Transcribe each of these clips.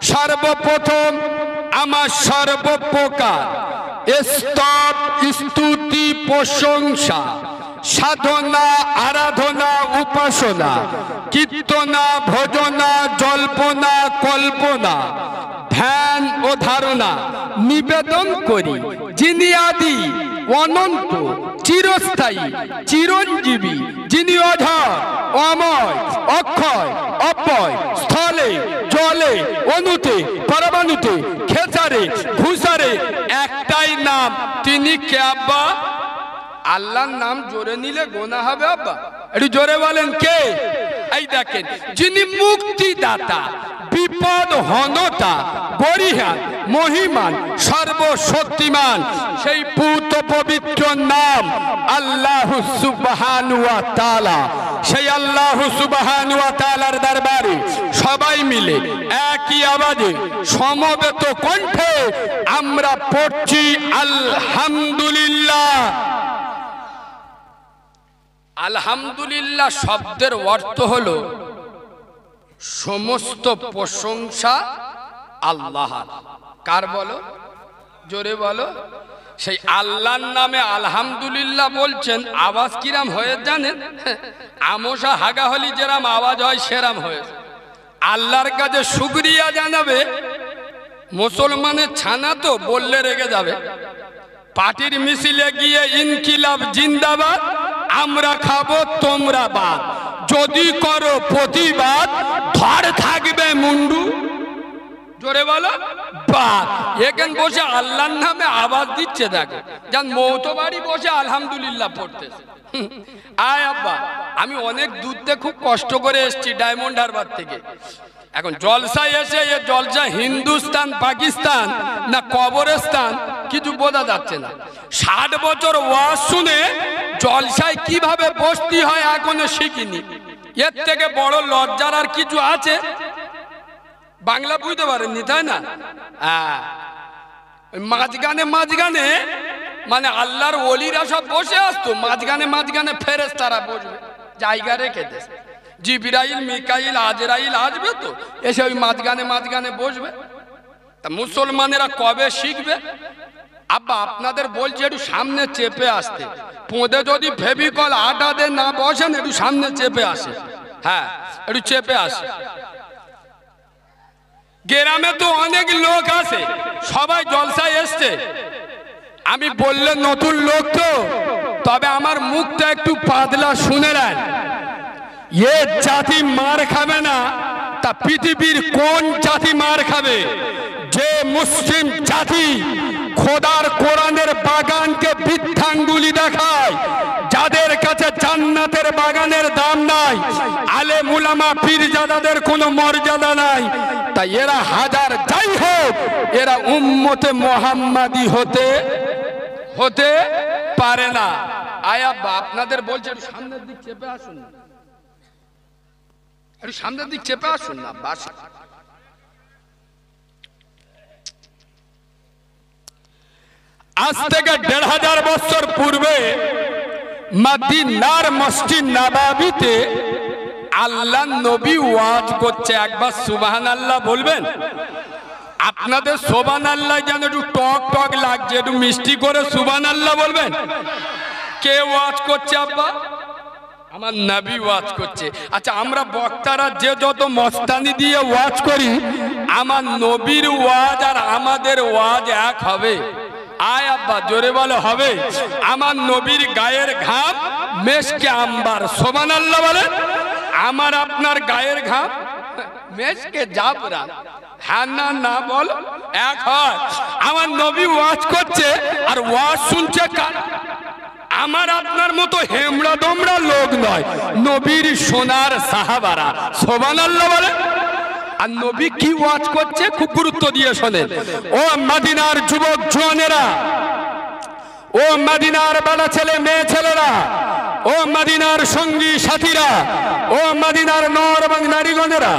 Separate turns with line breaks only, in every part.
সর্বপ্রথম আমার সর্বপ্রকার স্তব স্তুতি প্রশংসা সাধনা আরাধনা উপাসনা কীর্তনা ভজনা জল্পনা কল্পনা ধ্যান ও ধারণা নিবেদন করি যিনি আদি অনন্ত চিরস্থায়ী চিরঞ্জীবী, যিনি অধর অময় অক্ষয় অপয় স্থলে জলে অনুতে পরমাণুতে খেসারে ভূসারে একটাই নাম, তিনি কে আব্বা? আল্লাহর নাম জোরে নিলে গোনা হবে আব্বা, একটু জোরে বলেন কে? এই দেখেন, যিনি মুক্তিদাতা বিপদ হনতা বরিহান মহিমান সর্বশক্তিমান, সেই পূত পবিত্র নাম আল্লাহ সুবহানাহু ওয়া তাআলা। সেই আল্লাহ সুবহানাহু ওয়া তাআলার দরবারে সবাই মিলে একই আওয়াজে সমবেত কণ্ঠে আমরা পড়ছি আলহামদুলিল্লাহ। আলহামদুলিল্লাহ শব্দের অর্থ হলো সমস্ত প্রশংসা আল্লাহর। কার বলো? জোরে বলো। সেই আল্লাহর নামে আলহামদুলিল্লাহ বলছেন, আওয়াজ কিরাম হয়ে জানেন? আমসা হাগা হলি যেরাম আওয়াজ হয় সেরাম হয়েছে। আল্লাহর কাছে শুকরিয়া জানাবে। মুসলমানের ছানা তো বললে রেগে যাবে। পার্টির মিছিলে গিয়ে ইনকিলাব জিন্দাবাদ, আমরা খাবো তোমরা বাদ, যদি করো প্রতিবাদ ধর থাকবে মুন্ডু। জোরে বলো বাদ। এখান বসে আল্লাহর নামে আওয়াজ দিচ্ছে, দেখো যান মৌতো বাড়ি বসে আলহামদুলিল্লাহ পড়তেছে। আয় আব্বা, আমি অনেক দূর থেকে খুব কষ্ট করে এসছি ডায়মন্ড হারবার থেকে। এখন জলসায় এসে এ জলসা হিন্দুস্তান পাকিস্তান না কবরস্থান কিছু বোঝা যাচ্ছে না। 60 বছর ওয়াজ শুনে জলসায় কিভাবে বসতে হয় এখনো শিখিনি। এর থেকে বড় লজ্জার আর কিছু আছে? বাংলা বুঝতে পারেননি তাই না? মাঝখানে মাঝখানে মানে আল্লাহর ওলিরা সব বসে আসতো, মাঝখানে মাঝখানে ফেরেশতারা বসবে, জায়গা রেখে দেয়। জিবরাইল মিকাইল আজরাইল আসবে তো, এসে ওই মাঝখানে মাঝখানে বসবে। তা মুসলমানেরা কবে শিখবে? আব্বা আপনাদের বলছি একটু সামনে চেপে আসতে। পোঁদে যদি ফেভিকল আটা দিয়ে না বসেন, একটু সামনে চেপে আসে। হ্যাঁ, একটু চেপে আসে। গ্রামে তো অনেক লোক আছে, সবাই জলসায় এসছে। আমি বললে নতুন লোক তো, তবে আমার মুখটা একটু পাতলা শুনে নেন। এ জাতি মার খাবে না, তা পৃথিবীর কোন জাতি মার খাবে? যে মুসলিম জাতি খোদার কোরআনের বাগানকে বৃদ্ধাঙ্গুলি দেখায়, যাদের কাছে জান্নাতের বাগানের দাম নাই, আলেম উলামা পীরজাদাদের কোনো মর্যাদা নাই, তাই এরা হাজার যাই হোক এরা উম্মতে মুহাম্মাদি হতে পারে না। আয়া আপনাদের বলছে একটু সামনের দিক চেপে আসুন না, একটু সামনের দিক চেপে আসুন না। বাস আজ থেকে 1500 বছর পূর্বে মদিনার মসজিদ নববীতে আল্লাহ নবী ওয়াজ করছে। একবার সুবহানাল্লাহ বলবেন? আপনাদের সুবহানাল্লাহ যেন একটু টক টক লাগছে, একটু মিষ্টি করে সুবহানাল্লাহ বলবেন। কে ওয়াজ করছে আব্বা? আমার নবী ওয়াজ করছে। আচ্ছা, আমরা বক্তারা যে যত মস্তানি দিয়ে ওয়াজ করি, আমার নবীর ওয়াজ আর আমাদের ওয়াজ এক হবে? আয় আব্বা জোরে বলো হবে? আমার নবীর গায়ের ঘাম মেশকে আম্বার, সুবহানাল্লাহ বলেন। আমার আপনার গায়ের ঘাম মেশকে জাফরান, হ্যাঁ না না বল এক হয়। আমার নবী ওয়াজ করছে আর ওয়াজ শুনছে কার? আমার আপনার মতো হেমড়া দমড়া লোক নয়, নবীর সোনার সাহাবারা, সুবহানাল্লাহ বলে। আর নবী কি ওয়াজ করছে খুব গুরুত্ব দিয়ে শোনেন। ও মদিনার যুবক জওয়ানেরা, ও মদিনার বালা ছেলে মেয়ে ছেলেরা, ও মদিনার সঙ্গী সাথীরা, ও মদিনার নর এবং নারীগণেরা, ও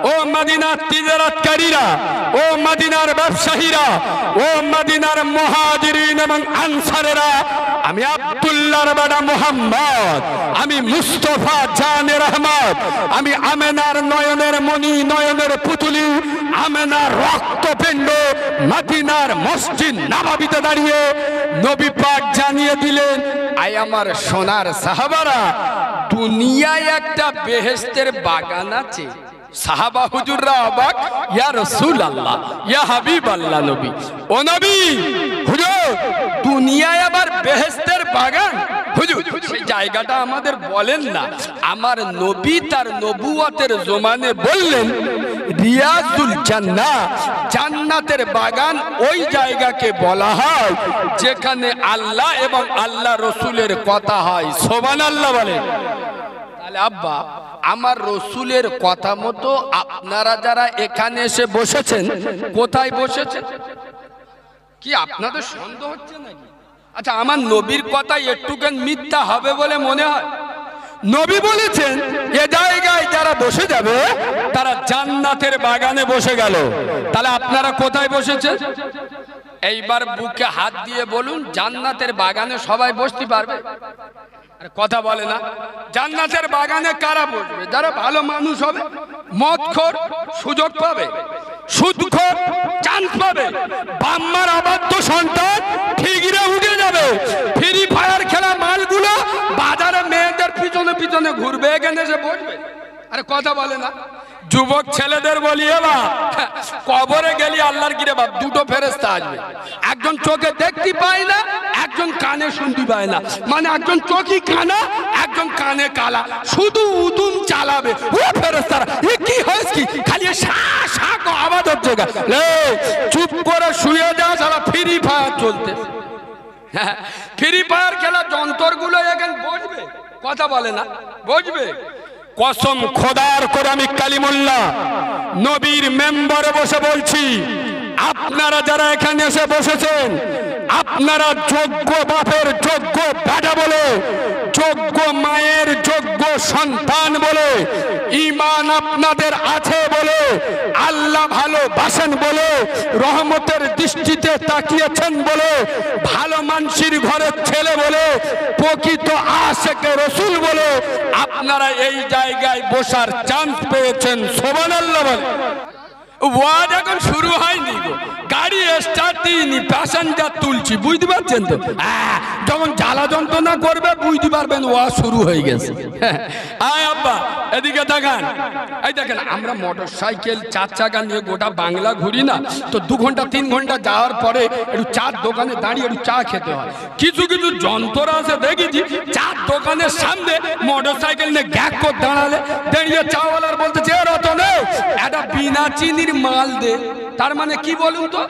ও মদিনার তিজারতকারীরা, ও মদিনার ব্যবসায়ীরা, ও মদিনার মুহাজিরিন এবং আনসারেরা, আমি আব্দুল্লাহর বেটা মুহাম্মদ, আমি মুস্তাফা জানে রহমত, আমি আমেনার নয়নের মণি, নয়নের পুতুলি, আমেনার রক্তপিণ্ড মদিনার মসজিদ নববীতে দাঁড়িয়ে নবী পাক জানিয়ে দিলেন, আয় আমার সোনার সাহাবারা, দুনিয়ায় একটা বেহেশতের বাগান আছে। সাহাবা হুজুররা অবাক, ইয়া রাসূলুল্লাহ, ইয়া হাবিবাল্লাহ নবী, ও নবী হুজুর, দুনিয়ায় আবার বেহেশতের বাগান? হুজুর সেই জায়গাটা আমাদের বলেন না। আমার নবী তার নবুয়তের জমানে বললেন, রিয়াজুল জান্নাহ, জান্নাতের বাগান ওই জায়গাকে বলা হয় যেখানে আল্লাহ এবং আল্লাহ রসুলের কথা হয়। সুবহানাল্লাহ বলেন। তাহলে আব্বা, আমার রসুলের কথা মতো আপনারা যারা এখানে এসে বসেছেন, কোথায় বসেছেন? কি আপনাদের সন্দেহ হচ্ছে নাকি? আচ্ছা, আমার নবীর কথা একটুখানি মিথ্যা হবে বলে মনে হয়? নবী বলেছেন এ জায়গায় যারা বসে যাবে তারা জান্নাতের বাগানে বসে গেল। তাহলে আপনারা কোথায় বসেছেন? এইবার বুকে হাত দিয়ে বলুন, জান্নাতের বাগানে সবাই বসতে পারবে? কথা বলে না। জান্নাতের বাগানে কারা বসবে? যারা ভালো মানুষ হবে, মদখোর সুযোগ পাবে, সুদখোর চান্স পাবে, বাম্মার অবাধ্য সন্তান ঠিকরে উঠে যাবে, ফ্রি ফায়ার খেলা মালগুলো বাজারে মেয়েদের পিছনে পিছনে ঘুরবে, এখানে এসে বসবে। আরে কথা বলে না। যুবক ছেলেদের বলি, এবা কবরে গেলি আল্লাহর কিরে বাপ, দুটো ফেরেশতা আসবে, একজন চোখে দেখতে পায় না, একজন কানে শুনতে পায় না, মানে একজন চোখই কানা, একজন কানে কালা, শুধু উদুম চালাবে। ও ফেরেশতারা, এ কি হয়েছে কি? খালি শা শা কো আওয়াজ হচ্ছে গা। লে চুপ করে শুয়ে যা, সারা ফ্রি ফায়ার চলতে। ফ্রি ফায়ার খেলা যন্ত্রগুলো এখানে বসবে, কথা বলে না, বসবে। কসম খোদার করে আমি কালিমুল্লাহ নবীর মেম্বারে বসে বলছি, আপনারা যারা এখানে এসে বসেছেন, আপনারা যোগ্য বাপের যোগ্য বেটা বলে, যোগ্য মায়ের যোগ্য সন্তান বলে, ঈমান আপনাদের আছে বলে, আল্লাহ ভালোবাসেন বলে, রহমতের দৃষ্টিতে তাকিয়েছেন বলে, ভালো মানুষের ঘরের ছেলে বলে, প্রকৃত আশিকে রাসূল বলে আপনারা এই জায়গায় বসার চান্স পেয়েছেন। সুবহানাল্লাহ বলে। ওয়াজ এখন শুরু হয়নি গো, গাড়ি স্টার্ট দিইনি, প্যাসেঞ্জার তুলছি, বুঝতে পারছেন তো? যখন জ্বালা যন্ত্রণা করবে বুঝতে পারবেন ওয়াজ শুরু হয়ে গেছে। আয় আব্বা এদিকে দেখান, এই দেখেন, আমরা মোটর সাইকেল চার চাকা নিয়ে গোটা বাংলা ঘুরি না তো, 2 ঘন্টা 3 ঘন্টা যাওয়ার পরে একটু চার দোকানে দাঁড়িয়ে একটু চা খেতে হয়। কিছু কিছু যন্ত্র আছে দেখেছি, চার দোকানের সামনে মোটর সাইকেল নিয়ে গ্যাক করে দাঁড়ালে, দাঁড়িয়ে চাওয়ালার বলতেছে, রতনে একটা বিনা চিনির মাল দে। তার মানে কি বলুন তো?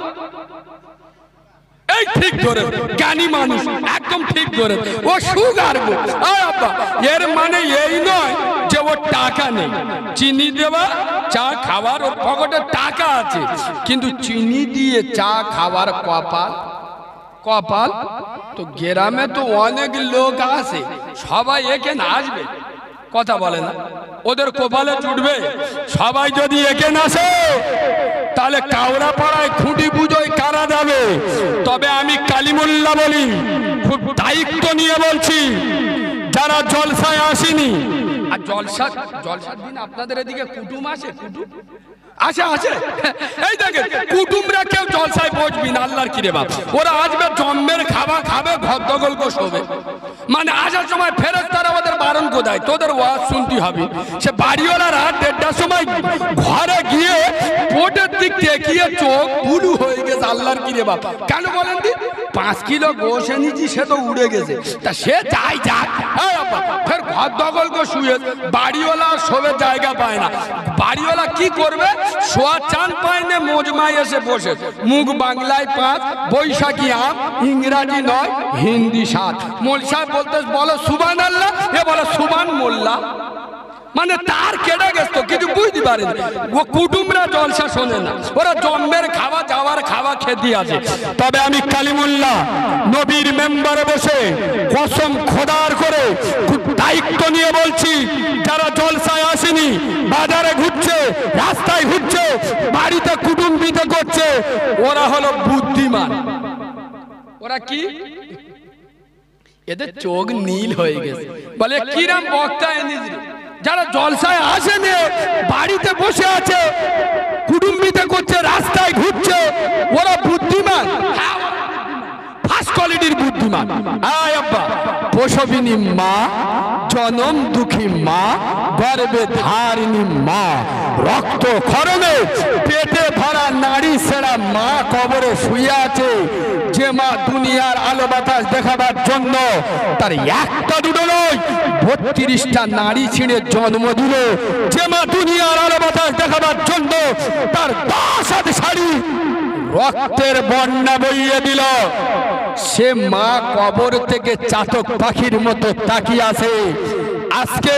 এই ঠিক ধরে, জ্ঞানী মানুষ একদম ঠিক ধরে, ও সুগার গো। আব্বা এর মানে এই নয় যে ও টাকা নেই, চিনি দেওয়া চা খাওয়ার ওর পকেটে টাকা আছে, কিন্তু চিনি দিয়ে চা খাওয়ার কপাল, কপাল তো গ্রামে তো অনেক লোক আছে, সবাই এখানে আসবে, কথা বলে না, ওদের কপালে জুটবে। সবাই যদি এখানে আসে তাহলে কাউরা পাড়ায় খুঁটি পুজোয় কারা যাবে? তবে আমি কালিমুল্লাহ বলি, খুব দায়িত্ব নিয়ে বলছি, যারা জলসায় আসেনি, আর জলসার দিন আপনাদের এদিকে কুটুম আসে, কুটুম আসে আসে, এই দেখেন কুটুমরা কেউ জলসায় বসবি না, আল্লাহর কিরে বাপ, ওরা আসবে জম্মের খাবার খাবে, ঘরদগল কো শোবে, মানে আসার সময় ফেরেশতারা ওদের বারণ কোথায়, তোদের ওয়াজ শুনতে হবে। সে বাড়িওয়ালারা 1:30টার সময় ঘরে গিয়ে পোটের দিক দেখিয়ে চোখ বুলু হয়ে গেছে, আল্লাহর কিরে বাপ। কেন বলেন দি? 5 কিলো গোশ এনেছি, সে তো উড়ে গেছে, তা সে যাই যাক, ফের ঘরদগল কো শুয়ে, বাড়িওয়ালা শোবে জায়গা পায় না, বাড়িওয়ালা কি করবে? শোয়া চান পায় না, মজমায় এসে বসে, মুখ বাংলায় 5, বৈশাখী আম, ইংরাজি 9, হিন্দি 7। মোল সাহেব বলতে বলো সুবহানাল্লাহ, এ বলো সুবহান মোল্লা। মানে তার কেটে গেছে কিছু বুঝতে পারে না। ও কুটুমরা জলসা শোনে না, ওরা জন্মের খাওয়া যাওয়ার খাওয়া খেতে আছে।
তবে আমি কালিমুল্লাহ নবীর মেম্বারে বসে কসম খোদার করে খুব দায়িত্ব নিয়ে বলছি, যারা জলসায় আসেনি, বাজারে ঘুরছে, রাস্তায় ঘুরছে, বাড়িতে কুটুম্বিতে করছে,
ওরা হলো বুদ্ধিমান। ওরা কি, এদের চোখ নীল হয়ে গেছে, বলে কিরাম বক্তা এনেছে।
যারা জলসায় আসেনি, বাড়িতে বসে আছে, কুটুম্বিতে করছে, রাস্তায় ঘুরছে, ওরা বুদ্ধিমান, ফার্স্ট কোয়ালিটির বুদ্ধিমান। আয় আব্বা, প্রসবিনী মা, জনম দুঃখী মা, গর্ভে ধারিণী মা, রক্ত খরণে পেটে ভরা নারী সেরা মা কবরে শুয়ে আছে। যে মা দুনিয়ার আলো বাতাস দেখাবার জন্য তার একটা দুটো নয় 32টা নারী ছিঁড়ে জন্ম দিল, যে মা দুনিয়ার আলো বাতাস দেখাবার জন্য তার 10 হাত শাড়ি রক্তের বন্যা বইয়ে দিল, সে মা কবর থেকে চাতক পাখির মতো তাকিয়ে আছে। আজকে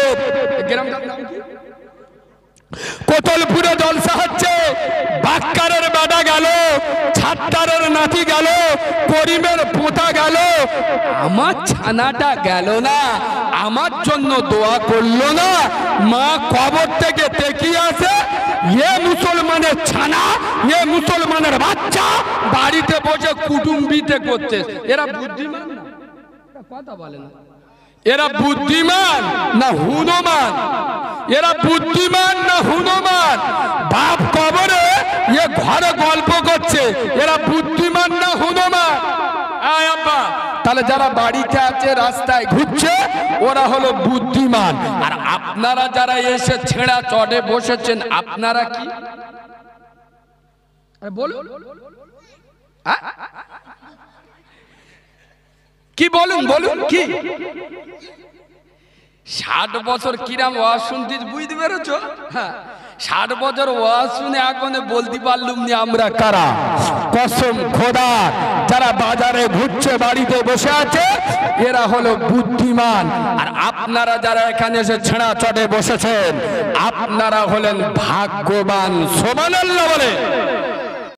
কোতলপুরে জলসা হচ্ছে, বাক্কারের বাডা গেল, ছাত্তারের নাতি গেল, করিমের পোতা গেল, আমার ছানাটা গেল না, আমার জন্য দোয়া করলো না। মা কবর থেকে তাকিয়ে আছে, এ মুসলমানের ছানা, এ মুসলমানের বাচ্চা
বাড়িতে বসে কুটুম্বিতে করছে। এরা বুদ্ধিমান না, কথা বলে না।
এরা বুদ্ধিমান না হুনমান? এরা বুদ্ধিমান না হুনমান? বাপ কবরে, এ ঘরে গল্প করছে, এরা বুদ্ধিমান না হুনমান? আয় আব্বা, তাহলে যারা বাড়িতে আছে, রাস্তায় ঘুরছে, ওরা হলো বুদ্ধিমান।
আর আপনারা যারা এসে ছেঁড়া চড়ে বসেছেন, আপনারা কি বলুন, কি বলুন, বলুন কি? 60 বছর কিরাম ওয়াজ শুনতে বুঝতে পেরেছ? হ্যাঁ, 60 বছর ওয়াজ শুনে এখন বলতে পারলুম না আমরা
কারা। কসম খোদা, যারা বাজারে ঘুরছে, বাড়িতে বসে আছে, এরা হলো বুদ্ধিমান। আর আপনারা যারা এখানে এসে ছেঁড়া চটে বসেছেন, আপনারা হলেন ভাগ্যবান। সুবহানাল্লাহ বলে।